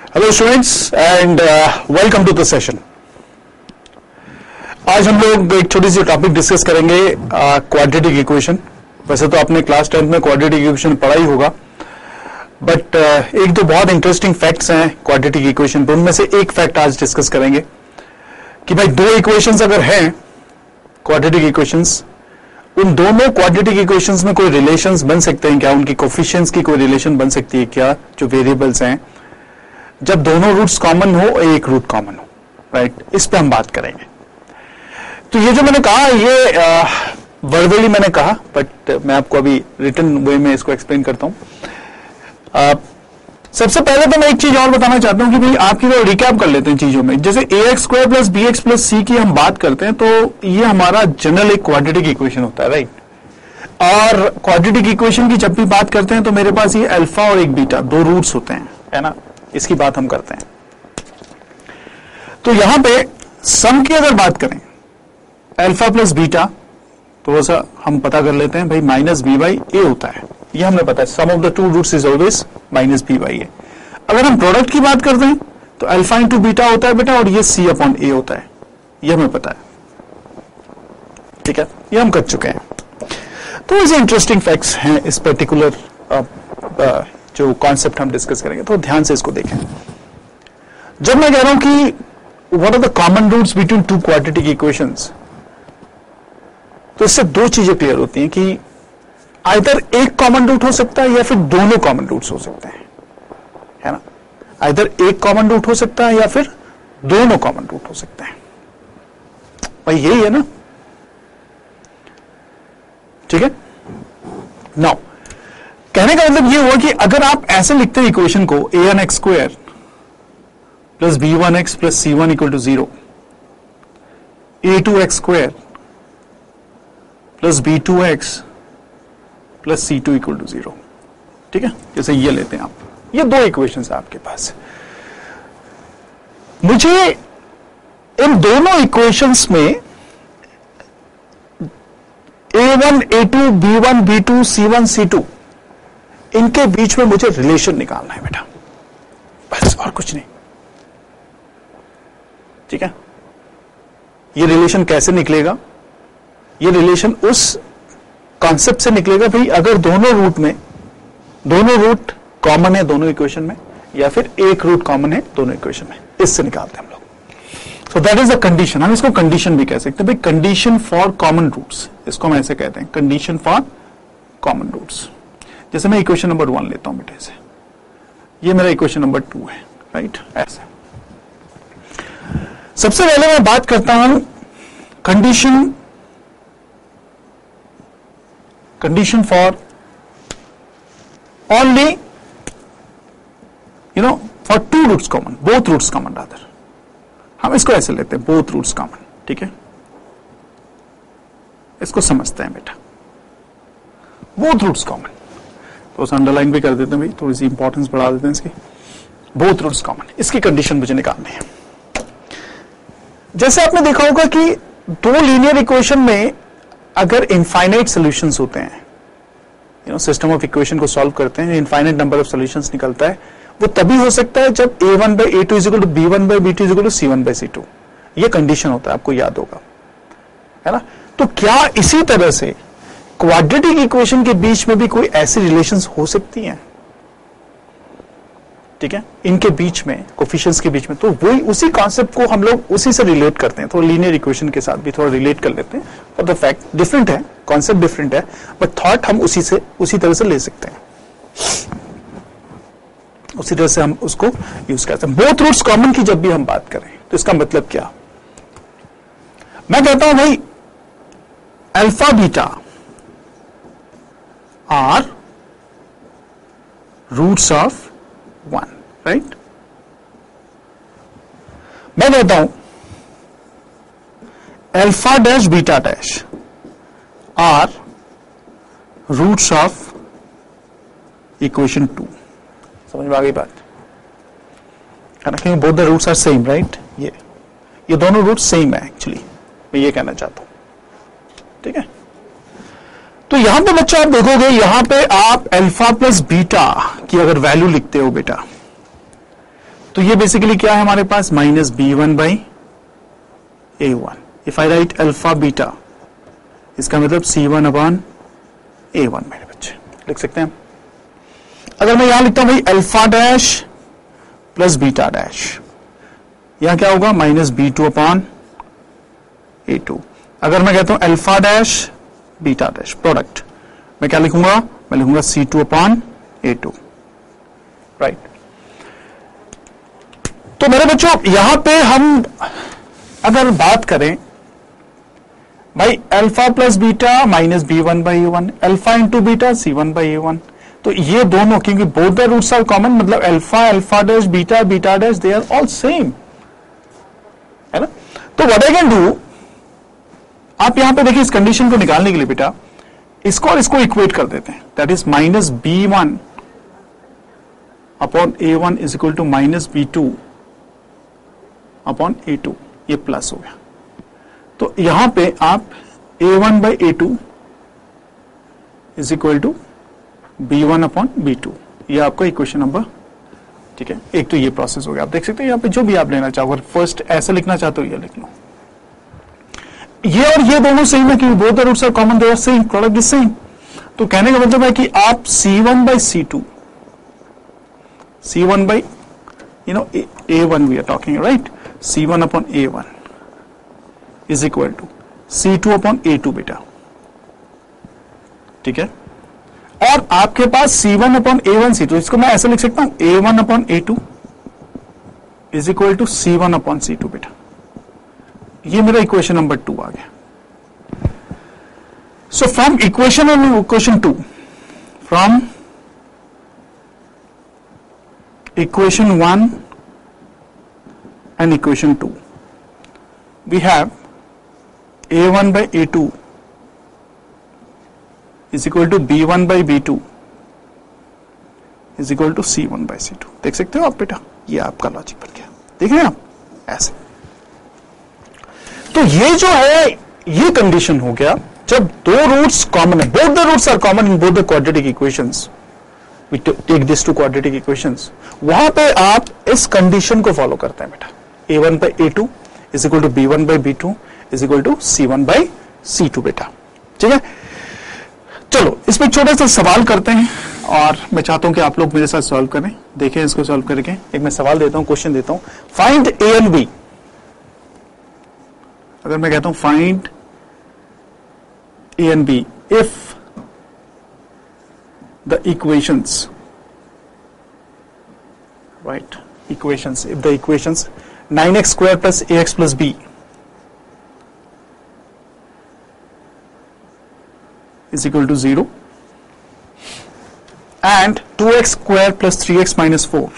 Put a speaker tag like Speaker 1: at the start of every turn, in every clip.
Speaker 1: Hello students and welcome to the session. आज हम लोग एक छोटी सी टॉपिक डिस्कस करेंगे, क्वाड्रेटिक इक्वेशन। वैसे तो आपने क्लास 10 में क्वाड्रेटिक इक्वेशन पढ़ा ही होगा, बट एक दो बहुत इंटरेस्टिंग फैक्ट्स हैं क्वाड्रेटिक इक्वेशन पर। उनमें से एक फैक्ट आज डिस्कस करेंगे कि भाई दो इक्वेशंस अगर हैं क्वाड्रेटिक इक्वेशंस, उन दोनों क्वाड्रेटिक इक्वेशंस में कोई रिलेशंस बन सकते हैं क्या, उनकी कोफिशिएंट्स की कोई रिलेशन बन सकती है क्या, जो वेरिएबल्स हैं, जब दोनों रूट्स कॉमन हो, एक रूट कॉमन हो, राइट। इस पे हम बात करेंगे। तो ये जो मैंने कहा, ये वर्बली मैंने कहा, बट मैं आपको अभी रिटन वे में इसको एक्सप्लेन करता हूं। सबसे पहले तो मैं एक चीज और बताना चाहता हूं कि भाई आपकी तो रिकैप कर लेते हैं चीजों में। जैसे ax square plus bx plus c की हम बात करते हैं, तो ये हमारा जनरल एक क्वाड्रेटिक इक्वेशन होता है, राइट। और क्वाड्रेटिक इक्वेशन की जब भी बात करते हैं तो मेरे पास ये अल्फा और एक बीटा दो रूट्स होते हैं, है ना। इसकी बात हम करते हैं। तो यहां पे सम की अगर बात करें अल्फा प्लस बीटा, तो वैसा हम पता कर लेते हैं भाई माइनस बी बाई ए होता है। ये हमें पता है, sum of the two roots is always minus B by A. अगर हम प्रोडक्ट की बात करते हैं तो अल्फा इंटू बीटा होता है बेटा, और ये सी अपॉन ए होता है, ये हमें पता है, ठीक है, ये हम कर चुके हैं। तो ऐसे इंटरेस्टिंग फैक्ट्स हैं इस पर्टिकुलर जो कॉन्सेप्ट हम डिस्कस करेंगे, तो ध्यान से इसको देखें। जब मैं कह रहा हूं कि what are the common roots between two quadratic equations, तो इससे दो चीजें क्लियर होती हैं कि आइदर एक कॉमन रूट हो सकता है या फिर दोनों कॉमन रूट्स हो सकते हैं, है ना। आइदर एक कॉमन रूट हो सकता है या फिर दोनों कॉमन रूट हो सकते हैं, भाई यही है ना, ठीक है। नाउ कहने का मतलब ये हुआ कि अगर आप ऐसे लिखते हैं इक्वेशन को, a1x square plus b1x plus c1 equal to 0, a2x square plus b2x plus c2 equal to 0, ठीक है। जैसे ये लेते हैं आप, ये दो इक्वेशंस है आपके पास। मुझे इन दोनों इक्वेशंस में a1 a2 b1 b2 c1 c2 इनके बीच में मुझे रिलेशन निकालना है बेटा, बस, और कुछ नहीं, ठीक है। ये रिलेशन कैसे निकलेगा? ये रिलेशन उस कॉन्सेप्ट से निकलेगा भाई, अगर दोनों रूट कॉमन है दोनों इक्वेशन में, या फिर एक रूट कॉमन है दोनों इक्वेशन में, इससे निकालते हैं हम लोग। So that is the condition. हम इसको कंडीशन भी कह सकते हैं भाई, कंडीशन फॉर कॉमन रूट्स, इसको हम ऐसे कहते हैं, कंडीशन फॉर कॉमन रूट्स। जैसे मैं इक्वेशन नंबर 1 लेता हूं बेटे से, ये मेरा इक्वेशन नंबर 2 है, राइट। ऐसे सबसे पहले मैं बात करता हूं condition for only for two roots common, both roots common rather. हम इसको ऐसे लेते हैं, बोथ रूट्स कॉमन, ठीक है। इसको समझते हैं बेटा, बोथ रूट्स कॉमन, तो उसे अंडरलाइन भी कर देते हैं भाई, थोड़ी सी इंपॉर्टेंस बढ़ा देते हैं इसकी। बोथ रूट्स कॉमन, इसकी कंडीशन मुझे निकालनी है। जैसे आपने देखा होगा कि दो लीनियर इक्वेशन में अगर इनफाइनाइट सॉल्यूशंस होते हैं, सिस्टम ऑफ इक्वेशन को सॉल्व करते हैं, इनफाइनाइट नंबर ऑफ सॉल्यूशंस निकलता है, वो तभी हो सकता है जब a1 by a2 is equal to b1 by b2 is equal to c1 by c2। ये कंडीशन होता है, आपको याद होगा, है ना। तो क्या इसी तरह से क्वाड्रेटिक इक्वेशन के बीच में भी कोई ऐसी रिलेशंस हो सकती हैं, ठीक है, इनके बीच में, कोफिशिएंट्स के बीच में। तो वही उसी कॉन्सेप्ट को हम लोग उसी से रिलेट करते हैं, थोड़ा लीनियर इक्वेशन के साथ भी थोड़ा रिलेट कर लेते हैं। फॉर द फैक्ट डिफरेंट है, कॉन्सेप्ट डिफरेंट है, बट थॉट हम उसी तरह से ले सकते हैं, उसी तरह से हम उसको यूज करते हैं। बोथ रूट्स कॉमन की जब भी हम बात करें तो इसका मतलब क्या? मैं कहता हूं भाई alpha beta are roots of 1, right. मैं कहता हूं alpha dash beta dash are roots of equation 2। समझ में आ गई बात, है ना, क्योंकि both the roots are same, right. ये दोनों रूट्स सेम है एक्चुअली, मैं ये कहना चाहता हूं, ठीक है। तो यहां पे बच्चा आप देखोगे, यहां पे आप अल्फा प्लस बीटा की अगर वैल्यू लिखते हो बेटा, तो ये बेसिकली क्या है हमारे पास, minus B1 by A1. If I write alpha beta, इसका मतलब C1 अपॉन A1 मेरे बच्चे लिख सकते हैं. अगर मैं यहां लिखता हूं भाई alpha dash plus beta dash, यहां क्या होगा, माइनस B2 अपॉन A2. अगर मैं कहता हूं alpha dash beta dash product, मैं क्या लिखूंगा, मैं लिखूंगा C2 अपॉन A2. राइट. तो मेरे बच्चों यहां पे हम अगर बात करें भाई alpha plus beta minus B1 by A1, alpha into beta C1 by A1, तो ये दोनों क्योंकि both the roots are common, मतलब alpha alpha dash beta beta dash they are all same, है ना. तो व्हाट आई कैन डू, आप यहां पे देखिए इस कंडीशन को निकालने के लिए बेटा इसको और इसको इक्वेट कर देते हैं. That is minus B1 upon A1 is equal to minus B2 upon A2, ये प्लस हो गया. तो यहां पे आप A1 by A2 is equal to B1 upon B2, ये आपका इक्वेशन नंबर. ठीक है, एक तो ये प्रोसेस हो गया. आप देख सकते हैं यहाँ पे जो भी आप लेना चाहो, अगर फर्स्ट ऐसा लिखना चाहते हो ये लिख लो. ये और ये दोनों सेम है क्योंकि both the roots are common, they are same, product is same. तो कहने का मतलब है कि आप C1 by C2, C1 by A1 we are talking, right, C1 upon A1 is equal to C2 upon A2 बेटा. ठीक है, और आपके पास C1 अपॉन A1 C2, इसको मैं ऐसे लिख सकता हूं A1 upon A2 is equal to C1 upon C2 बेटा. ये मेरा इक्वेशन नंबर 2 आ गया. So from equation and equation 2, from equation 1 and equation 2, we have A1 by A2 is equal to B1 by B2 is equal to C1 by C2. देख सकते हो आप बेटा, ये आपका लॉजिक बन गया. देख रहे हैं आप ऐसे. तो ये जो है ये कंडीशन हो गया जब दो रूट्स कॉमन है, both the roots are common in both the quadratic equations. We take this two quadratic equations. वहां पे आप इस कंडीशन को फॉलो करते हैं बेटा. A1 by A2 is equal to B1 by B2 is equal to C1 by C2 बेटा. ठीक है, चलो इसमें छोटा सा सवाल करते हैं और मैं चाहता हूं कि आप लोग मेरे साथ सॉल्व करें. देखें इसको सॉल्व करके. एक मैं सवाल देता हूं, क्वेश्चन देता हूं, फाइंड A एंड B. अगर मैं कहता हूं find A and B if the equations, right, equations, if the equations 9x square plus ax plus b is equal to 0 and 2x square plus 3x minus 4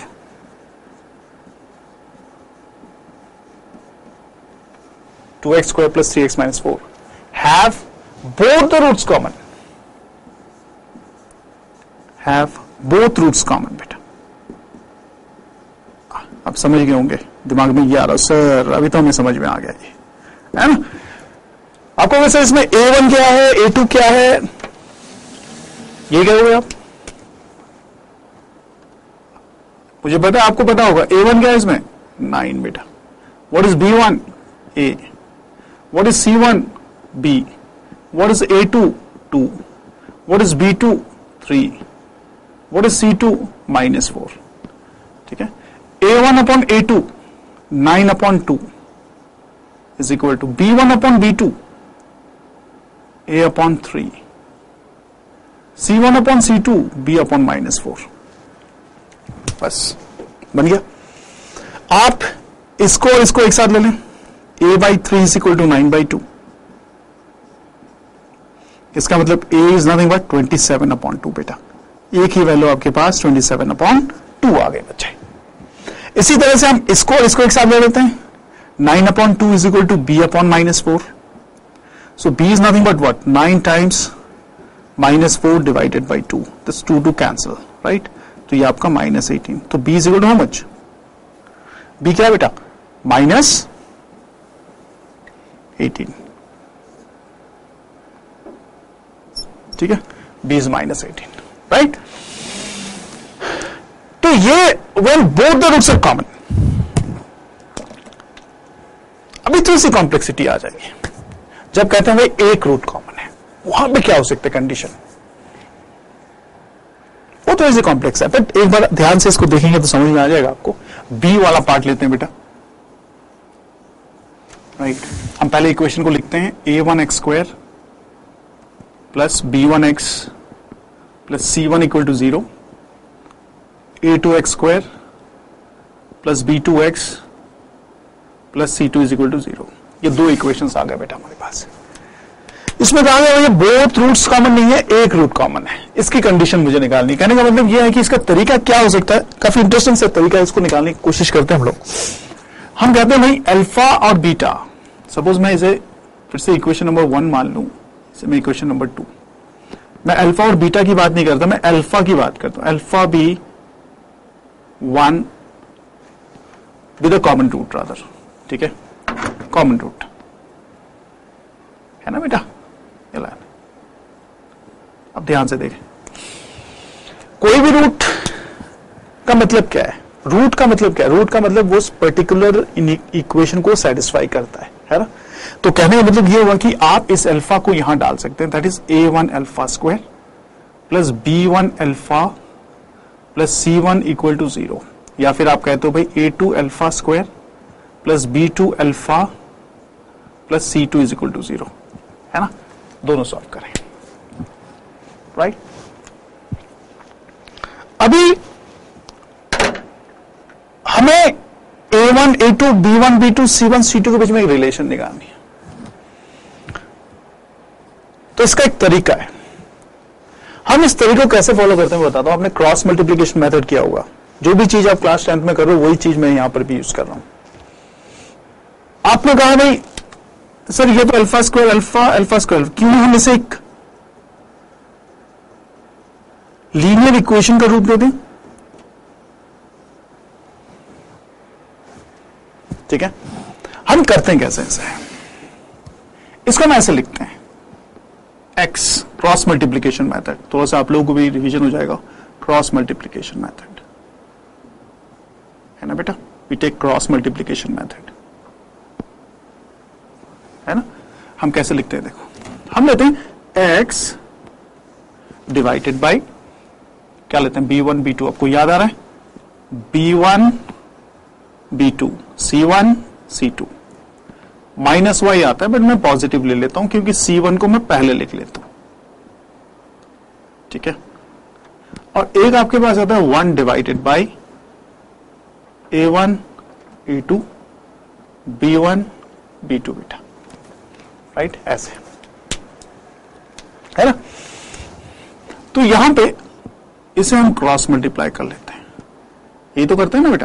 Speaker 1: 2x square plus 3x minus 4 have both the roots common, have both roots common बेटा. आप समझ गए होंगे, दिमाग में ये आ रहा sir अभी तो हमें समझ में आ गया ये, है ना. आपको वैसे इसमें A1 क्या है, A2 क्या है, ये क्या होगा आप, मुझे पता है आपको पता होगा. A1 क्या है इसमें, 9 बेटा. What is B1, A. What is C1, B. What is A2, 2. What is B2, 3. What is C2, -4. ठीक है, A1 upon A2 9 upon 2 is equal to B1 upon B2 A upon 3, C1 upon C2 B upon -4. बस बन गया. आप इसको और इसको एक साथ ले लें. A by 3 is equal to 9 by 2. इसका मतलब A is nothing but 27 upon 2 बेटा. एक ही वैल्यू आपके पास 27 upon 2 आ गए बच्चे. इसी तरह से हम इसको और इसको एक साथ ले लेते हैं. 9 upon 2 is equal to B upon -4. So B is nothing but what? 9 times -4 divided by 2. This 2 to cancel, right? तो ये आपका -18. तो B is equal to how much? B क्या है बेटा? -18. ठीक है, B is -18, right? तो ये when both the roots are common, थोड़ी सी कॉम्प्लेक्सिटी आ जाएगी जब कहते हैं भाई एक रूट कॉमन है, वहां पे क्या हो सकता है कंडीशन, वो थोड़ी सी कॉम्प्लेक्स है। बट एक बार ध्यान से इसको देखेंगे तो समझ में आ जाएगा आपको। बी वाला पार्ट लेते हैं बेटा, राइट। हम पहले इक्वेशन को लिखते हैं a1x² plus b1x plus c1 equal to 0, a2x² plus b2x plus c2 is equal to 0। ये दो इक्वेशंस आ गए बेटा हमारे पास। इसमें कहा गया ये बोथ रूट्स कॉमन नहीं है, एक रूट कॉमन है, इसकी कंडीशन मुझे निकालनी। कहने का मतलब ये है कि इसका तरीका क्या हो सकता है, काफी इंटरेस्टिंग से तरीका है, इसको निकालने की कोशिश करते हैं हम लोग। हम कहते हैं भाई अल्फा और बीटा, सपोज मैं इसे फिर से इक्वेशन नंबर 1 मान लूं, इसे मैं इक्वेशन नंबर 2, मैं अल्फा और बीटा की बात नहीं करता, मैं अल्फा की बात करता हूं। Alpha B 1 with a common root rather, ठीक है, कॉमन रूट है ना बेटा। अब ध्यान से देखें, कोई भी रूट का मतलब क्या है, रूट का मतलब क्या है, रूट का मतलब वो उस पर्टिकुलर इक्वेशन को सेटिस्फाई करता है ना। तो कहने का मतलब ये हुआ कि आप इस अल्फा को यहां डाल सकते हैं, that is a1 alpha square plus b1 alpha plus c1 equal to 0, या फिर आप कहते हो भाई a2 alpha square plus b2 alpha plus c2 is equal to 0, है ना। दोनों सॉल्व करें, राइट। अभी हमें a1 a2 b1 b2 c1 c2 के बीच में एक रिलेशन निकालनी है। तो इसका एक तरीका है, हम इस तरीके को कैसे फॉलो करते हैं बताता हूं। आपने क्रॉस मल्टीप्लिकेशन मेथड किया होगा, जो भी चीज आप क्लास 10th में कर रहे हो वही चीज मैं यहां पर भी यूज कर रहा हूं। आपने कहा भाई सर ये तो अल्फा स्क्वायर अल्फा स्क्वायर, क्यों हम इसे एक लीनियर इक्वेशन का रूप दे दें, ठीक है। हम करते हैं कैसे, ऐसे इसको हम ऐसे लिखते हैं x क्रॉस मल्टीप्लिकेशन मेथड, थोड़ा सा आप लोगों को भी रिवीजन हो जाएगा। क्रॉस मल्टीप्लिकेशन मेथड है ना बेटा, we take cross multiplication method, है ना। हम कैसे लिखते हैं देखो, हम लेते हैं x डिवाइडेड बाय क्या लेते हैं b1 b2, आपको याद आ रहा है b1 b2 c1 c2 minus y आता है, बट मैं पॉजिटिव ले लेता हूं क्योंकि c1 को मैं पहले लिख लेता हूं, ठीक है। और एक आपके पास आता है 1 divided by a1 a2 b1 b2 बेटा, राइट, ऐसे है ना। तो यहां पे इसे हम क्रॉस मल्टीप्लाई कर लेते हैं, ये तो करते हैं ना बेटा,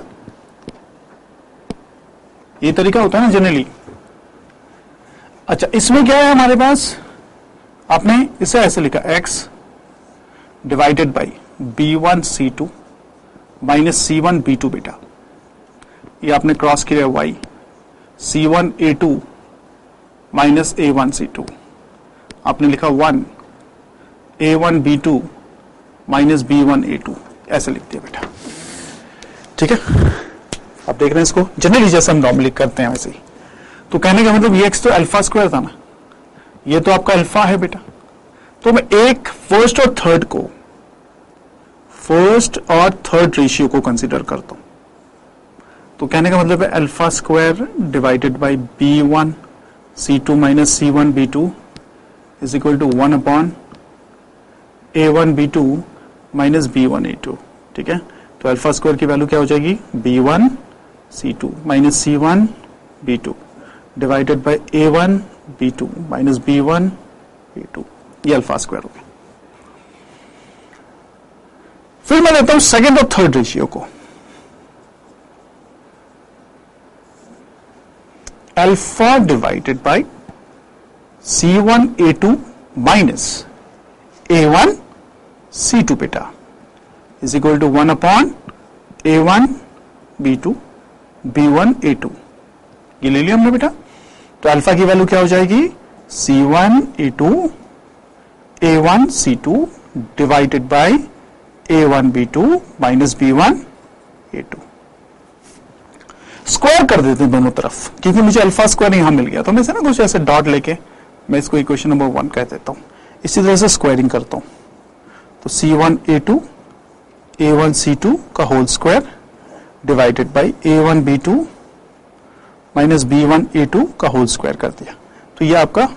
Speaker 1: ये तरीका होता है ना जनरली। अच्छा, इसमें क्या है हमारे पास, आपने इसे ऐसे लिखा x divided by b1 c2 minus c1 b2 बेटा, ये आपने क्रॉस किया y c1 a2 minus a1 c2, आपने लिखा 1 a1 b2 minus b1 a2, ऐसे लिख दिया बेटा, ठीक है। आप देख रहे हैं इसको जनरली जैसे हम नॉर्मली करते हैं वैसे ही। तो कहने का मतलब ये x तो अल्फा स्क्वायर था ना, ये तो आपका अल्फा है बेटा। तो मैं एक फर्स्ट और थर्ड रेशियो को कंसीडर करता हूं। तो कहने का मतलब है alpha square divided by b1 c2 minus c1 b2 is equal to 1 upon a1 b2 minus b1 a2, ठीक है। तो अल्फा स्क्वायर की वैल्यू क्या हो जाएगी, b1 c2 minus c1 b2 divided by a1 b2 minus b1 b2, ये alpha square हो गया। फिर मैं लेता हूं सेकेंड और थर्ड रेशियो को, alpha divided by c1 a2 minus a1 c2 बेटा is equal to 1 upon a1 b2 b1 a2, ये ले लिया हमने बेटा। तो अल्फा की वैल्यू क्या हो जाएगी, c1 a2 a1 c2 divided by a1 b2 minus b1 a2। Square कर देते हैं दोनों तरफ, क्योंकि मुझे अल्फा स्क्वायर यहां मिल गया, तो मैं से ना कुछ ऐसे डॉट लेके मैं इसको इक्वेशन नंबर 1 कह देता हूं। इसी तरह से स्क्वायरिंग करता हूं, तो C1A2 A1C2 का whole square divided by A1B2 minus B1A2 का होल स्क्वायर कर दिया, तो ये आपका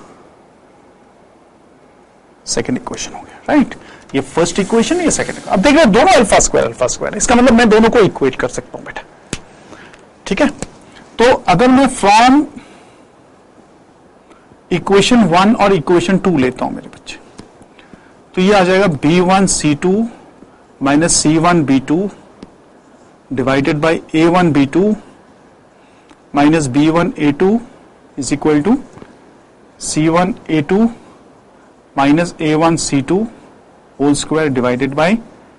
Speaker 1: सेकेंड इक्वेशन हो गया, राइट। ये फर्स्ट इक्वेशन, ये सेकेंड। अब देख रहे हैं दोनों अल्फा स्क्वायर, इसका मतलब मैं दोनों को इक्वेट कर सकता हूं बेटा, ठीक है। तो अगर मैं फ्रॉम इक्वेशन 1 और इक्वेशन 2 लेता हूं मेरे बच्चे, तो ये आ जाएगा B1C2 minus C1B2 divided by A1B2 minus B1A2 is equal to C1A2 minus A1C2 whole square divided by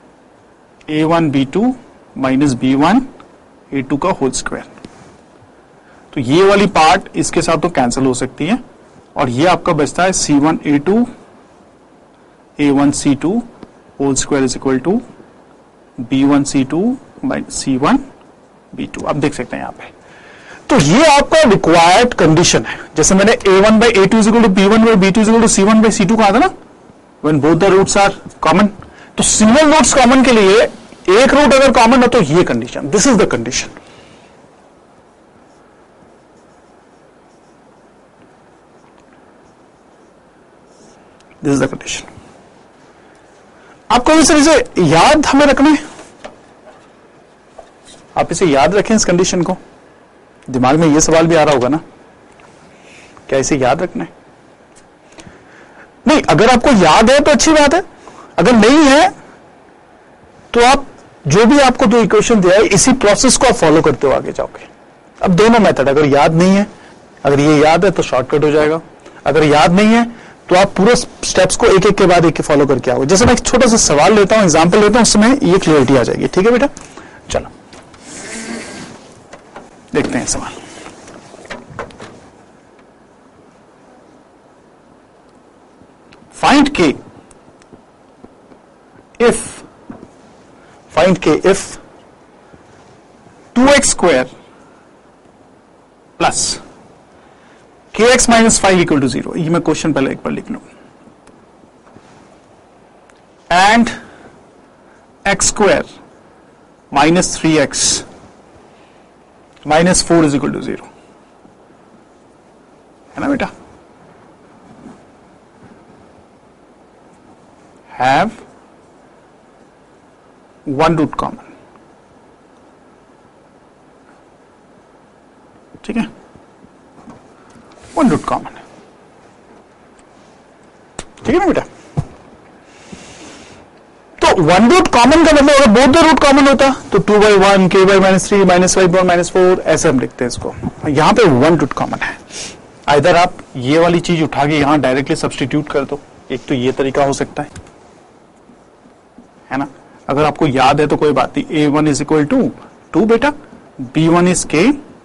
Speaker 1: A1B2 minus B1A2 का होल स्क्वायर। तो ये वाली पार्ट इसके साथ तो कैंसिल हो सकती है, और ये आपका बचता है C1A2 A1C2 whole square is equal to B1C2 minus C1B2। आप देख सकते हैं यहां पे, तो ये आपका रिक्वायर्ड कंडीशन है। जैसे मैंने A1 by A2 is equal to B1 by B2 is equal to C1 by C2 कहा था ना, when both the roots are common. तो सिंगल रूट्स कॉमन के लिए एक रूट अगर कॉमन हो तो ये condition, this is the condition. This is the condition. आपको इसे याद हमें रखना है, आप इसे याद रखें इस कंडीशन को। दिमाग में ये सवाल भी आ रहा होगा ना, क्या इसे याद रखना है? नहीं, अगर आपको याद है तो अच्छी बात है, अगर नहीं है तो आप जो भी आपको दो इक्वेशन दिया है इसी प्रोसेस को आप फॉलो करते हो आगे जाओगे। अब दोनों मेथड, अगर याद नहीं है, अगर ये याद है तो शॉर्टकट हो जाएगा, अगर याद नहीं है तो आप पूरे स्टेप्स को एक एक के बाद एक फॉलो करके आओगे। जैसे मैं एक छोटा सा सवाल लेता हूं, एग्जाम्पल लेता हूं, उसमें ये क्लियरिटी आ जाएगी। ठीक है बेटा, चलो देखते हैं सवाल। फाइंड के if 2x square plus kx minus 5 equal to 0। ये मैं क्वेश्चन पहले एक बार लिख लूं। And x square minus 3x minus 4 is equal to 0, है ना बेटा। हैव वन रूट कॉमन, ठीक है, वन रूट कॉमन है, ठीक है ना बेटा। तो वन रूट कॉमन का मतलब अगर बोथ द रूट कॉमन होता तो 2/1 k/-3 -5 -4 ऐसे हम लिखते हैं इसको। यहां पे वन रूट कॉमन है। इधर आप ये वाली चीज उठा के यहां डायरेक्टली सब्स्टिट्यूट कर दो, एक तो ये तरीका हो सकता है ना। अगर आपको याद है तो कोई बात नहीं। A1 इज इक्वल टू 2 बेटा, B1 is k,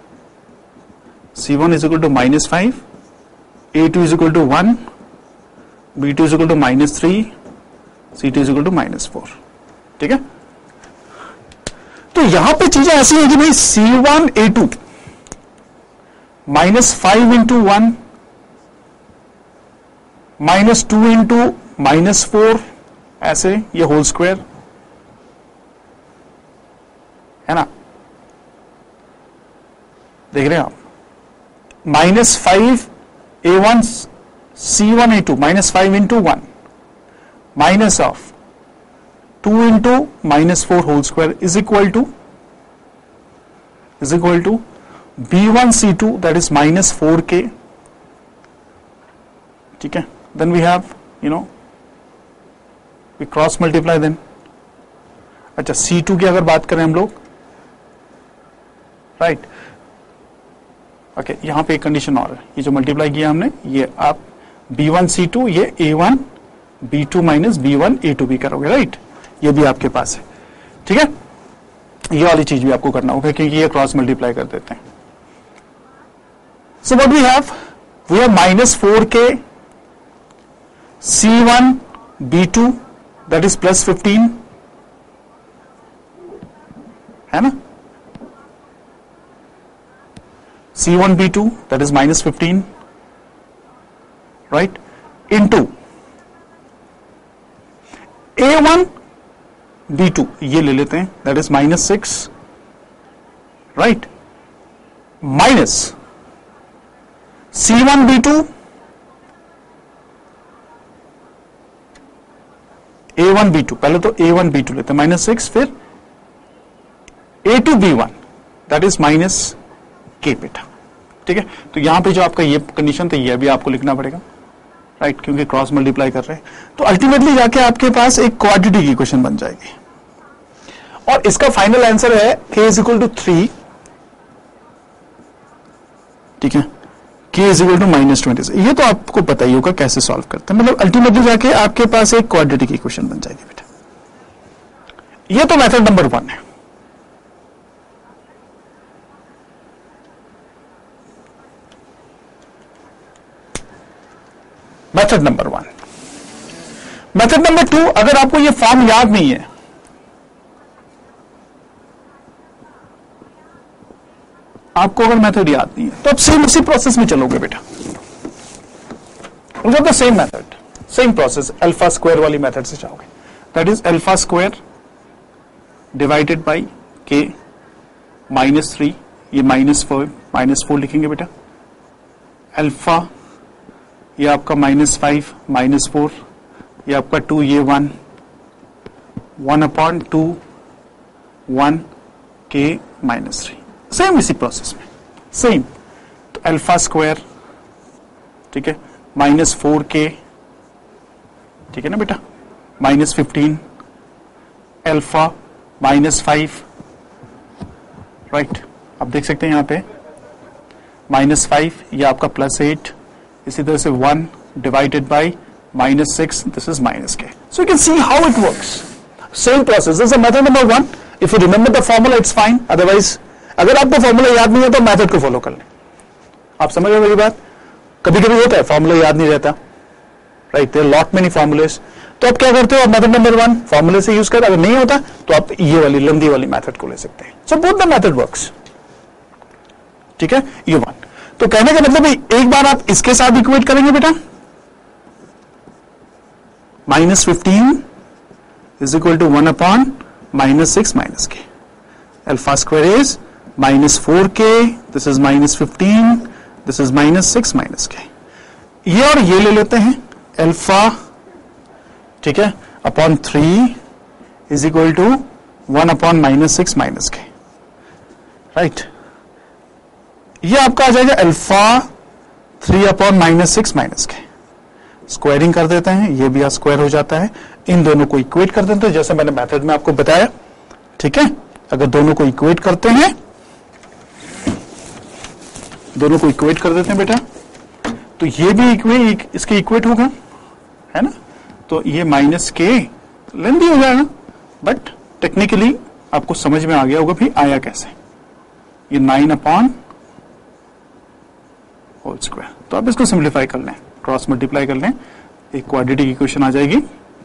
Speaker 1: C1 is equal to -5, A2 is equal to 1, B2 is equal to -3, C2 is equal to -4, ठीक है। तो यहां पे चीजें ऐसी है कि भाई C1 A2 -5 इंटू 1 -2 इंटू -4 ऐसे, ये होल स्क्वायर है ना, देख रहे हैं आप। -5 A1 C1 A2 -5 into 1 minus of 2 into -4 whole square is equal to B1 C2 that is -4k, ठीक है। Then we have we cross multiply then. अच्छा, C2 की अगर बात करें हम लोग, राइट, ओके, यहां पे एक कंडीशन और है, ये जो मल्टीप्लाई किया हमने, ये आप B1 C2 ये A1 B2 minus B1 A2 भी करोगे, राइट, ये भी आपके पास है, ठीक है। ये वाली चीज भी आपको करना होगा क्योंकि ये क्रॉस मल्टीप्लाई कर देते हैं। So what we have -4k C1 B2 that is +15, है ना। C1 B2 that is minus 15, right, into A1 B2 ये ले लेते हैं, that is minus 6, right, minus C1 B2 A1 B2, पहले तो A1 B2 लेते हैं माइनस 6, फिर A2 B1 that is minus K बेटा, ठीक है। तो यहां पे जो आपका ये कंडीशन था ये भी आपको लिखना पड़ेगा, राइट, क्योंकि क्रॉस मल्टीप्लाई कर रहे हैं। तो अल्टीमेटली जाके आपके पास एक क्वाड्रेटिक इक्वेशन बन जाएगी और इसका फाइनल आंसर है K इज इक्वल टू 3, ठीक है, K is equal to minus 20। ये तो आपको पता ही होगा कैसे सॉल्व करते हैं, मतलब अल्टीमेटली जाके आपके पास एक क्वाड्रेटिक इक्वेशन बन जाएगी बेटा। ये तो मेथड नंबर 1 है। Method number 1। मेथड नंबर 2, अगर आपको ये फॉर्म याद नहीं है, आपको अगर मेथड याद नहीं है तो आप सेम इसी प्रोसेस में चलोगे बेटा, the same method, same process, alpha square वाली मेथड से जाओगे, that is alpha square divided by K minus 3, ये माइनस 4 लिखेंगे बेटा, अल्फा ये आपका माइनस 5 माइनस 4, ये आपका 2, ये 1 अपॉन 2 1 के माइनस 3, सेम इसी प्रोसेस में सेम। तो अल्फा स्क्वायर, ठीक है, माइनस 4K, ठीक है ना बेटा, माइनस 15, अल्फा माइनस 5, राइट, आप देख सकते हैं यहां पे माइनस 5, ये आपका प्लस 8, इसी तरह से 1 divided by minus 6, this is minus K। So you can see how it works, same process, this is method number 1। If you remember the formula it's fine, otherwise अगर आपको फॉर्मूला याद नहीं है तो मेथड को फॉलो कर लें। आप समझ रहे हो मेरी बात? कभी कभी होता है फॉर्मूला याद नहीं रहता, right, there lot many formulas, तो आप क्या करते हो, आप मेथड नंबर 1 फॉर्मूले से यूज कर, अगर नहीं होता तो आप ये वाली लंबी वाली मेथड को ले सकते हैं। So both the method works, ठीक है, ये 1। तो कहने का मतलब एक बार आप इसके साथ इक्वेट करेंगे बेटा, minus 15 is equal to 1 upon minus 6 minus K, alpha square is minus 4K, this is minus 15, this is minus 6 minus K। ये और ये ले लेते हैं, अल्फा, ठीक है, upon 3 is equal to 1 upon minus 6 minus K, right. ये आपका आ जाएगा alpha 3 upon minus 6 minus K। Squaring कर देते हैं, ये भी स्क्वायर हो जाता है, इन दोनों को इक्वेट कर देते हैं जैसे मैंने मेथड में आपको बताया, ठीक है। अगर दोनों को इक्वेट करते हैं, दोनों को इक्वेट कर देते हैं बेटा, तो ये भी इसके इक्वेट होगा, है ना, तो ये माइनस K लेंथी हो जाएगा, बट टेक्निकली आपको समझ में आ गया होगा भी आया कैसे, ये 9 अपॉन होल स्क्वायर। तो आप इसको सिंप्लीफाई कर लें, क्रॉस मल्टीप्लाई कर लें, एक क्वाड्रेटिक इक्वेशन आ जाएगी,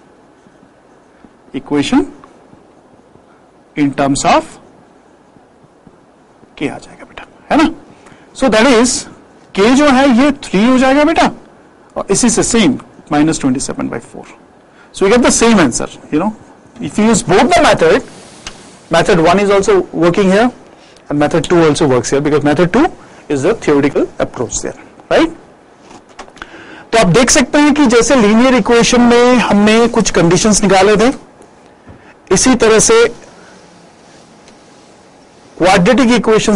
Speaker 1: equation in terms of K आ जाएगा बेटा, है ना। सो दैट इज K जो है ये 3 हो जाएगा बेटा, और इसी से same minus 27/4। So you get the same answer, you know, if you use both the method 1 is also working here and method 2 also works here because method 2 is the theoretical approach there, right? तो आप देख सकते हैं कि जैसे linear equation में हमने कुछ कंडीशंस निकाले थे, इसी तरह से क्वाड्रेटिक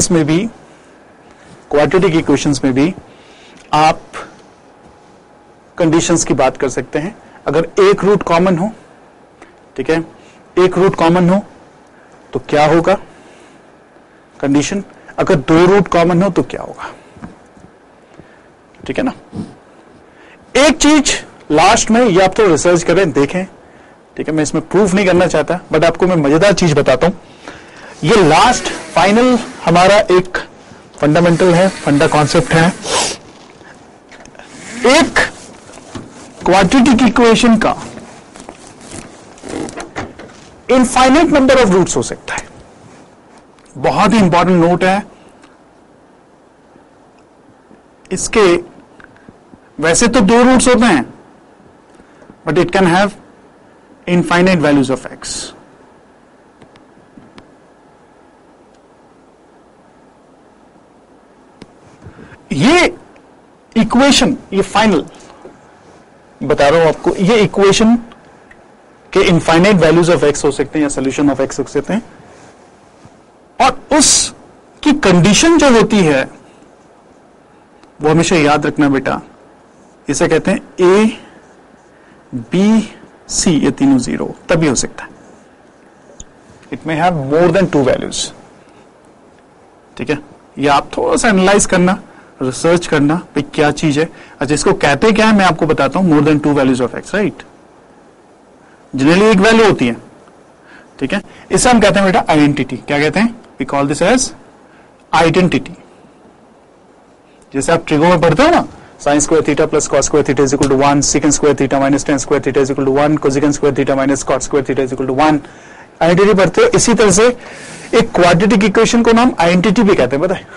Speaker 1: इक्वेशंस में भी आप कंडीशंस की बात कर सकते हैं। अगर एक रूट कॉमन हो, ठीक है, एक रूट कॉमन हो तो क्या होगा कंडीशन, अगर 2 रूट कॉमन हो तो क्या होगा, ठीक है ना। एक चीज लास्ट में, ये आप तो रिसर्च करें, देखें, ठीक है, मैं इसमें प्रूफ नहीं करना चाहता, बट आपको मैं मजेदार चीज बताता हूं। ये लास्ट फाइनल हमारा एक फंडामेंटल है, फंडा कॉन्सेप्ट है, एक क्वाड्रेटिक इक्वेशन का इनफाइनाइट नंबर ऑफ रूट्स हो सकता है। बहुत ही इंपॉर्टेंट नोट है, इसके वैसे तो दो रूट्स होते हैं, but it can have infinite values of x. ये इक्वेशन, ये फाइनल बता रहा हूं आपको, ये इक्वेशन के इनफाइनाइट वैल्यूज ऑफ एक्स हो सकते हैं या सोल्यूशन ऑफ एक्स हो सकते हैं, और उसकी कंडीशन जो होती है वो हमेशा याद रखना बेटा, इसे कहते हैं ए बी सी, ये तीनों जीरो तभी हो सकता है. It may have more than two values. ठीक है, ये आप थोड़ा सा एनालाइज करना, रिसर्च करना भाई क्या चीज है. अच्छा, इसको कहते क्या है मैं आपको बताता हूं. More than two values of x, right. Generally एक वैल्यू होती है. ठीक है, इसे हम कहते हैं बेटा आइडेंटिटी. क्या कहते हैं? We call this as identity. जैसे आप ट्रिगो में पढ़ते हो ना, sine square theta plus cos square theta is equal to 1, sec square theta minus tan square theta is equal to 1, cosec square theta minus cot square theta is equal to 1. Identity पढ़ते हो. इसी तरह से एक quadratic equation को नाम identity भी कहते हैं. पता है,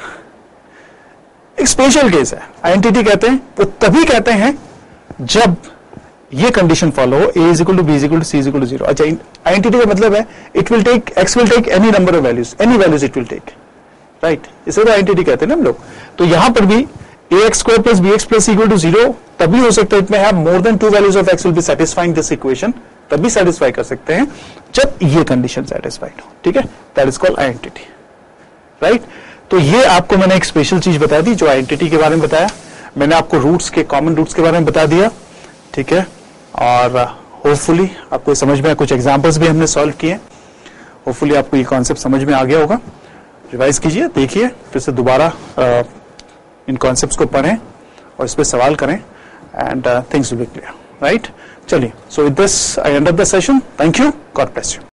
Speaker 1: एक स्पेशल केस है. आइडेंटिटी कहते हैं वो तभी कहते हैं जब ये कंडीशन फॉलो हो, a is equal to B is equal to C is equal to 0. अच्छा, आइडेंटिटी का मतलब है it will take, x will take any number of values, any values it will take, right. इसे तो identity कहते हैं ना हम लोग. तो यहां पर भी A x square plus B x plus equal to 0 तभी हो सकता है, it may have more than two values of x will be satisfying this equation. तभी सेटिस्फाई कर सकते हैं जब ये कंडीशन सेटिस्फाइड हो. ठीक है, that is called identity, right. तो ये आपको मैंने एक स्पेशल चीज बता दी जो आइडेंटिटी के बारे में बताया. मैंने आपको रूट्स के, कॉमन रूट्स के बारे में बता दिया. ठीक है, और होपफुली आपको समझ में, कुछ एग्जांपल्स भी हमने सॉल्व किए. होपफुली आपको ये कॉन्सेप्ट समझ में आ गया होगा. रिवाइज कीजिए, देखिए, फिर से दोबारा इन कॉन्सेप्ट्स को पढ़ें और इस पर सवाल करें, and things will be clear, right. चलिए, so with this I end up the session. Thank you, God bless you.